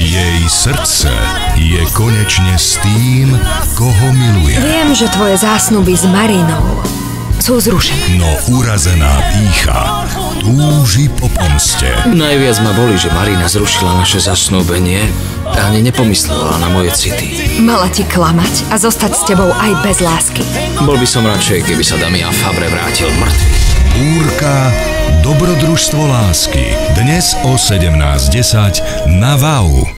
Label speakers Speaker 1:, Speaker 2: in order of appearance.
Speaker 1: Jej srdce je konečne s tým, koho miluje.
Speaker 2: Viem, že tvoje zásnuby s Marinou sú zrušené.
Speaker 1: No urazená pýcha túži po pomste.
Speaker 3: Najviac ma boli, že Marina zrušila naše zasnúbenie a ani nepomyslela na moje city.
Speaker 2: Mala ti klamať a zostať s tebou aj bez lásky.
Speaker 3: Bol by som radšej, keby sa Damian Fabre vrátil mŕtvy.
Speaker 1: Búrka, dobrodružstvo lásky. Dnes o 17:10 na WOW.